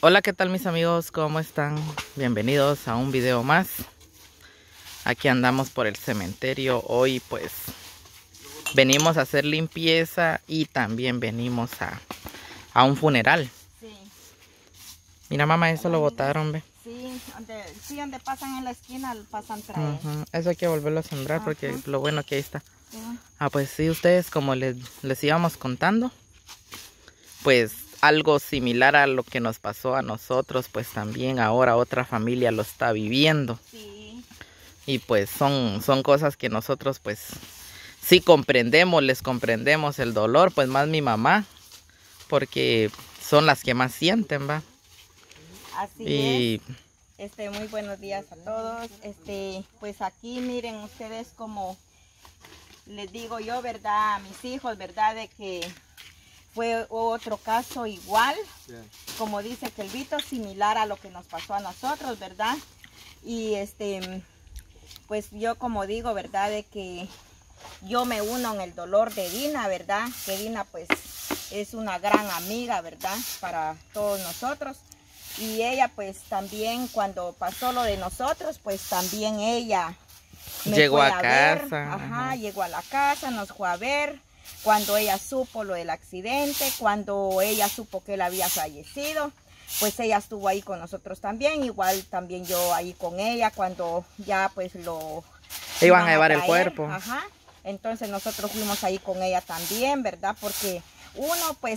Hola, ¿qué tal mis amigos? ¿Cómo están? Bienvenidos a un video más. Aquí andamos por el cementerio. Hoy pues venimos a hacer limpieza y también venimos a un funeral. Sí. Mira mamá, eso lo botaron, ve. Sí, donde pasan en la esquina pasan traer. Eso hay que volverlo a sembrar porque Ajá. lo bueno que ahí está. Sí. Pues sí, ustedes como les íbamos contando, pues algo similar a lo que nos pasó a nosotros, pues también ahora otra familia lo está viviendo. Sí. Y pues son cosas que nosotros pues sí comprendemos, les comprendemos el dolor, pues más mi mamá, porque son las que más sienten, ¿va? Así es. Muy buenos días a todos. Pues aquí miren ustedes como les digo yo, ¿verdad? A mis hijos, ¿verdad? De que fue otro caso igual, como dice Kelvito, similar a lo que nos pasó a nosotros, ¿verdad? Y pues yo como digo, ¿verdad? De que yo me uno en el dolor de Dina, ¿verdad? Que Dina pues es una gran amiga, ¿verdad? Para todos nosotros. Y ella pues también cuando pasó lo de nosotros, pues también ella llegó a casa. Ajá, llegó a la casa, nos fue a ver. Cuando ella supo lo del accidente, cuando ella supo que él había fallecido, pues ella estuvo ahí con nosotros también, igual también yo ahí con ella, cuando ya pues lo iban a llevar el cuerpo. Ajá, entonces nosotros fuimos ahí con ella también, ¿verdad? Porque uno pues,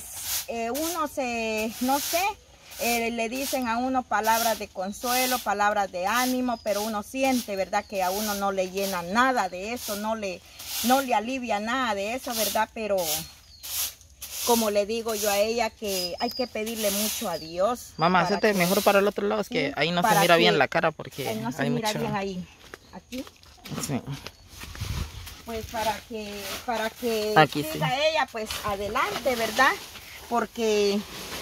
no sé, le dicen a uno palabras de consuelo, palabras de ánimo, pero uno siente, ¿verdad? Que a uno no le llena nada de eso, no le alivia nada de eso, ¿verdad? Pero como le digo yo a ella que hay que pedirle mucho a Dios. Mamá, hacete mejor para el otro lado, es que ahí no se mira bien la cara porque no se hay mira mucho... bien ahí. Aquí. Sí. Pues para que aquí siga sí. ella pues adelante, ¿verdad? Porque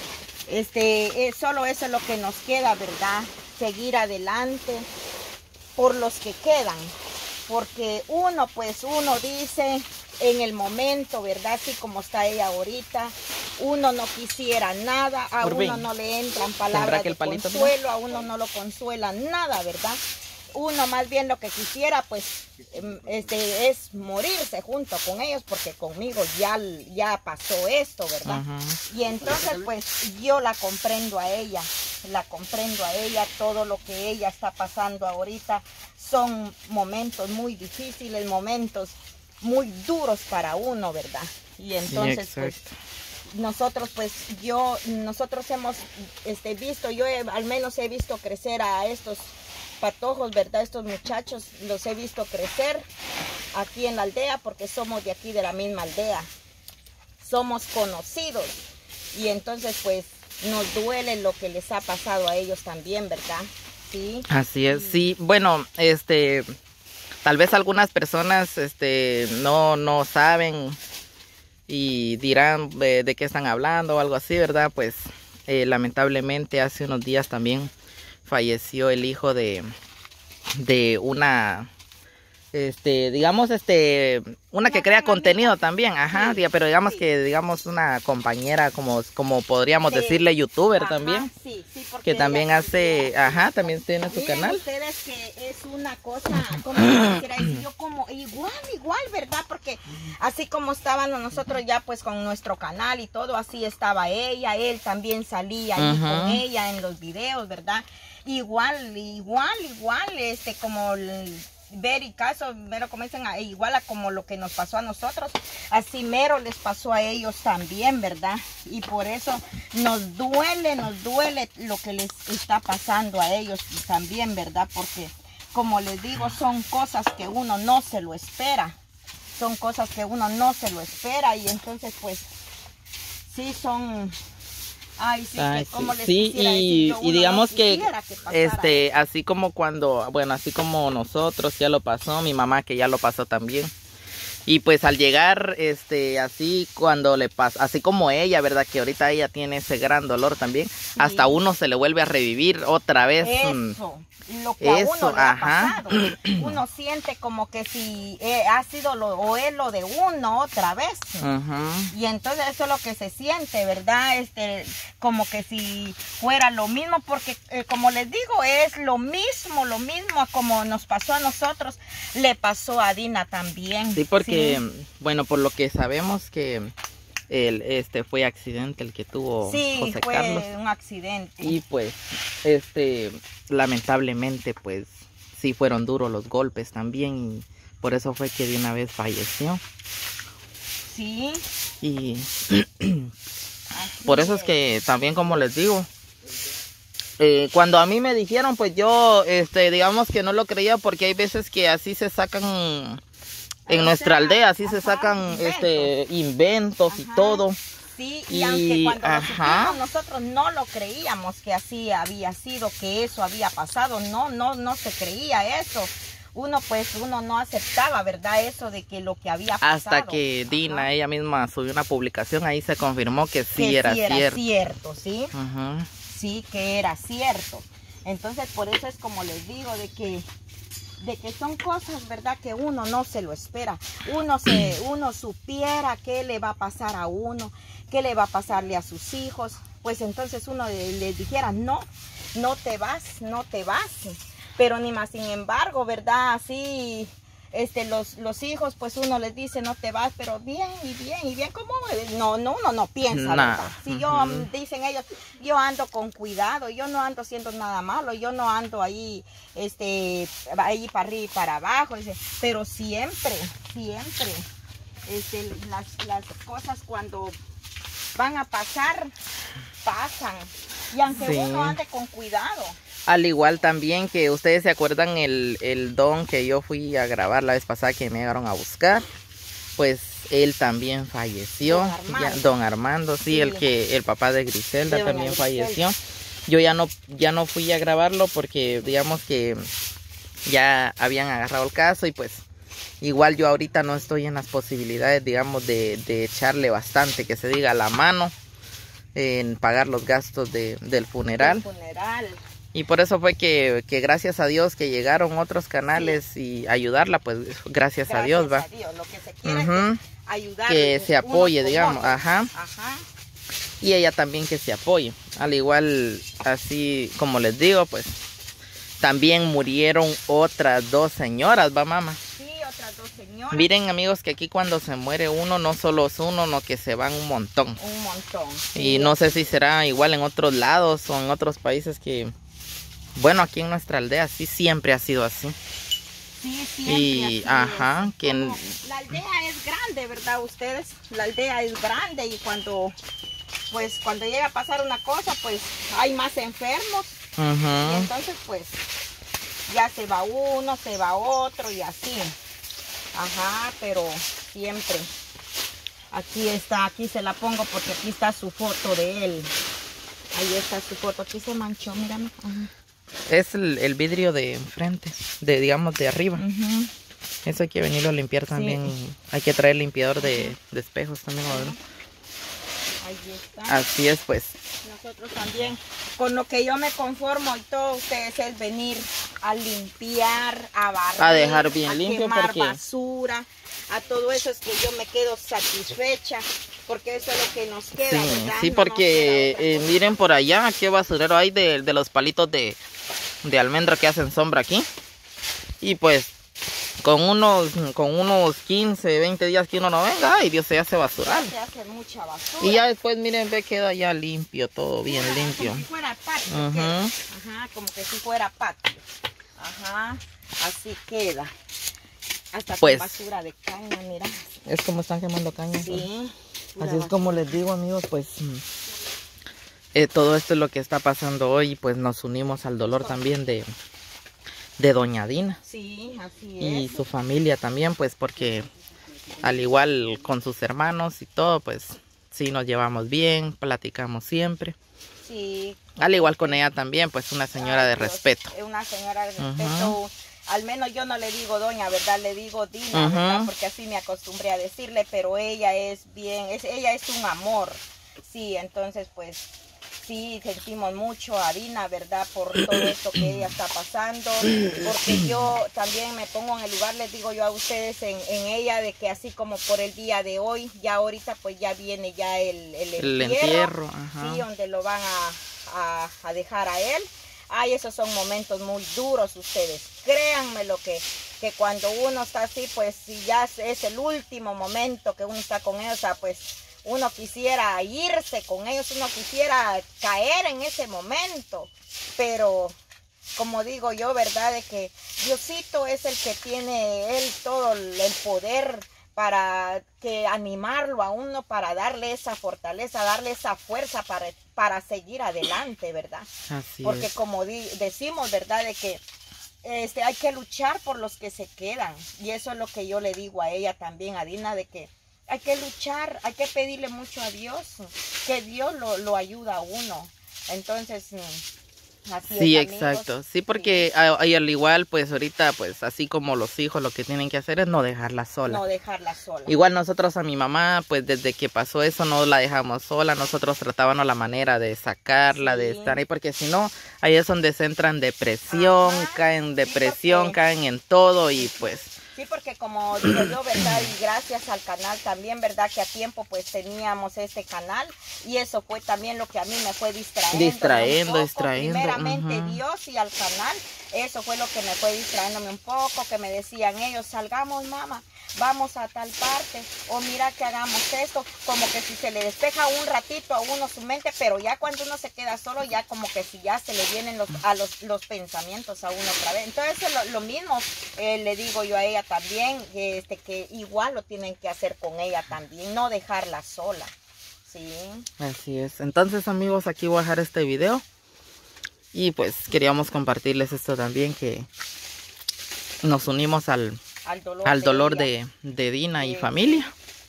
solo eso es lo que nos queda, ¿verdad? Seguir adelante por los que quedan. Porque uno dice en el momento, ¿verdad? Así como está ella ahorita, uno no quisiera nada, a uno no le entran palabras de consuelo, a uno no lo consuela nada, ¿verdad? Uno más bien lo que quisiera pues es morirse junto con ellos, porque conmigo ya pasó esto, ¿verdad? Y entonces pues yo la comprendo a ella, todo lo que ella está pasando ahorita son momentos muy difíciles, momentos muy duros para uno, ¿verdad? Y entonces sí, pues nosotros hemos visto, al menos he visto crecer a estos patojos, ¿verdad? Estos muchachos los he visto crecer aquí en la aldea porque somos de aquí, de la misma aldea. Somos conocidos y entonces pues nos duele lo que les ha pasado a ellos también, ¿verdad? Sí. Así es, sí. Bueno, tal vez algunas personas no saben y dirán de qué están hablando o algo así, ¿verdad? Pues lamentablemente hace unos días también falleció el hijo de una, digamos, una que crea contenido también, ajá, sí, pero digamos que, digamos, una compañera, como podríamos decirle, youtuber también, sí, que también hace, ajá, también tiene su canal. Ustedes que es una cosa, como quisiera decir yo, como igual, ¿verdad? Porque así como estábamos nosotros ya pues con nuestro canal y todo, así estaba ella, él también salía ahí con ella en los videos, ¿verdad? Igual, como ver y caso, mero comienzan igual a como lo que nos pasó a nosotros, así mero les pasó a ellos también, ¿verdad? Y por eso nos duele lo que les está pasando a ellos también, ¿verdad? Porque como les digo, son cosas que uno no se lo espera, y entonces pues sí son... Ay, sí, como les quisiera decir yo, y digamos que pasara. así como cuando, bueno, así como nosotros ya lo pasó, mi mamá que ya lo pasó también, Y pues al llegar, así cuando le pasa, así como ella, ¿verdad? Que ahorita ella tiene ese gran dolor también, sí. Hasta uno se le vuelve a revivir otra vez. Eso, lo que a uno le ha pasado. Uno siente como que si ha sido o es lo de uno otra vez. Y entonces eso es lo que se siente, ¿verdad? Como que si fuera lo mismo, porque como les digo, es lo mismo como nos pasó a nosotros, le pasó a Dina también. Sí, porque, bueno, por lo que sabemos que fue accidente el que tuvo José Carlos. Sí, fue un accidente. Y pues, lamentablemente, pues, sí fueron duros los golpes también. Y por eso fue que de una vez falleció. Sí. Y por eso es que también, como les digo, cuando a mí me dijeron, pues yo, digamos que no lo creía, porque hay veces que así se sacan... En nuestra aldea así se sacan inventos y todo. Sí, y aunque cuando lo supimos, nosotros no lo creíamos que así había sido, que eso había pasado, no se creía eso. Uno no aceptaba, ¿verdad? Eso de que lo que había pasado. Hasta que Dina, ella misma subió una publicación, ahí se confirmó que sí era cierto. ¿Sí? Sí, que era cierto. Entonces, por eso es como les digo, de que son cosas, ¿verdad? Que uno no se lo espera. Uno supiera qué le va a pasar a uno, qué le va a pasarle a sus hijos. Pues entonces uno les dijera, no te vas. Pero ni más, sin embargo, ¿verdad? Así, los hijos, pues uno les dice, no te vas, pero bien, ¿cómo? Uno no piensa, ¿verdad? Si dicen ellos, yo ando con cuidado, yo no ando haciendo nada malo, yo no ando ahí, ahí para arriba y para abajo, dice, pero siempre, las cosas cuando van a pasar, pasan, y aunque uno ande con cuidado. Al igual también que ustedes se acuerdan el don que yo fui a grabar la vez pasada que me llegaron a buscar, pues él también falleció. Don Armando, sí, el papá de Griselda también falleció. Yo ya no fui a grabarlo porque digamos que ya habían agarrado el caso y pues igual yo ahorita no estoy en las posibilidades, digamos, de echarle bastante, que se diga, a la mano en pagar los gastos del funeral. Y por eso fue que gracias a Dios que llegaron otros canales y ayudarla, pues gracias a Dios, va. Lo que se quiere es ayudar, que se apoye, digamos, y ella también que se apoye. Al igual, así como les digo, pues también murieron otras 2 señoras, va, mamá. Sí, otras 2 señoras. Miren, amigos, que aquí cuando se muere uno, no solo es uno, no, que se van un montón. Sí. Y no sé si será igual en otros lados o en otros países que... Bueno, aquí en nuestra aldea sí siempre ha sido así. Sí, siempre. Y, que la aldea es grande, ¿verdad? Ustedes, la aldea es grande y cuando llega a pasar una cosa, pues hay más enfermos. Y entonces, pues, ya se va uno, se va otro y así. Pero siempre. Aquí se la pongo porque aquí está su foto de él. Ahí está su foto, aquí se manchó, mírame. Es el vidrio de enfrente, digamos de arriba. Eso hay que venirlo a limpiar también. Sí. Hay que traer limpiador de espejos también, ¿verdad? Ahí está. Así es, pues. Nosotros también, con lo que yo me conformo y todos ustedes es venir a limpiar, a barrer, a dejar bien limpio, quemar porque basura, a todo eso es que yo me quedo satisfecha, porque eso es lo que nos queda, sí, ¿verdad? Sí, porque miren por allá, qué basurero hay de los palitos de almendra que hacen sombra aquí. Y pues con unos 15, 20 días que uno no venga, ay Dios, se hace basural. Se hace mucha basura. Y ya después, miren, ve, queda ya limpio, todo bien limpio. Como si fuera patio. Como que si fuera patio. Así queda. Hasta pues, con basura de caña, mira. Es como están quemando caña. Sí. Así es como les digo, amigos, pues todo esto es lo que está pasando hoy, pues nos unimos al dolor también de doña Dina. Sí, así es. Y su familia también, pues porque al igual con sus hermanos y todo, pues sí nos llevamos bien, platicamos siempre. Sí. Al igual con ella también, pues una señora de respeto. Una señora de respeto. al menos yo no le digo doña, ¿verdad? Le digo Dina, ¿verdad? Porque así me acostumbré a decirle, pero ella es bien, ella es un amor. Sí, entonces pues sí sentimos mucho a Dina, ¿verdad? Por todo esto que ella está pasando, porque yo también me pongo en el lugar, les digo yo a ustedes en ella, de que así como por el día de hoy, ya ahorita pues ya viene ya el entierro, sí, donde lo van a dejar a él. Ay, esos son momentos muy duros ustedes, créanme lo que cuando uno está así, pues si ya es el último momento que uno está con ellos, o sea, pues uno quisiera irse con ellos, uno quisiera caer en ese momento, pero como digo yo, ¿verdad? De que Diosito es el que tiene él todo el poder para que animarlo a uno, para darle esa fortaleza, darle esa fuerza para seguir adelante, ¿verdad? Así porque es. como decimos, ¿verdad? De que hay que luchar por los que se quedan, y eso es lo que yo le digo a ella también, a Dina, de que hay que luchar, hay que pedirle mucho a Dios, que Dios lo ayuda a uno. Entonces, así sí, es, amigos. exacto. Sí, porque al igual, pues ahorita, pues así como los hijos, lo que tienen que hacer es no dejarla sola. No dejarla sola. Igual nosotros a mi mamá, pues desde que pasó eso no la dejamos sola, nosotros tratábamos la manera de sacarla, de estar ahí, porque si no, ahí es donde se entran depresión, caen en depresión, caen en todo y pues... Sí, porque como digo yo, ¿verdad? Y gracias al canal también, ¿verdad? Que a tiempo pues teníamos este canal y eso fue también lo que a mí me fue distrayendo. Primeramente Dios y al canal, eso fue lo que me fue distrayéndome un poco, que me decían ellos, salgamos mamá, vamos a tal parte, o mira que hagamos esto, como que si se le despeja un ratito a uno su mente, pero ya cuando uno se queda solo, ya como que si ya se le vienen los pensamientos a uno otra vez. Entonces lo mismo le digo yo a ella también, que igual lo tienen que hacer con ella también, no dejarla sola. Sí. Así es. Entonces, amigos, aquí voy a dejar este video. Y pues queríamos compartirles esto también, que nos unimos al dolor de Dina y familia.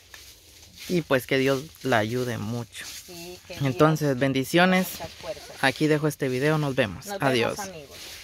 Y pues que Dios la ayude mucho. Sí, entonces, bendiciones. Aquí dejo este video. Nos vemos. Adiós. Amigos.